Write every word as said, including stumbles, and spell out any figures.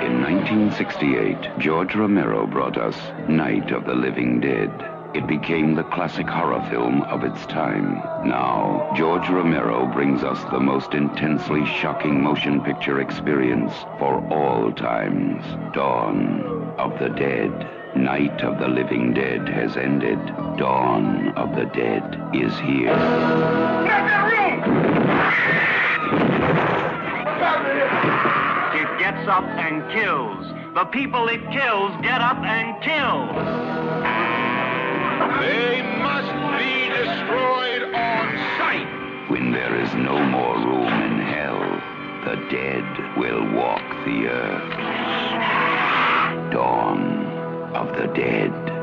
In nineteen sixty-eight, George Romero brought us Night of the Living Dead. It became the classic horror film of its time. Now, George Romero brings us the most intensely shocking motion picture experience for all times. Dawn of the Dead. Night of the Living Dead has ended. Dawn of the Dead is here. Get that room! It gets up and kills. The people it kills get up and kill. They must be destroyed on sight. When there is no more room in hell, the dead will walk the earth. Dawn of the Dead.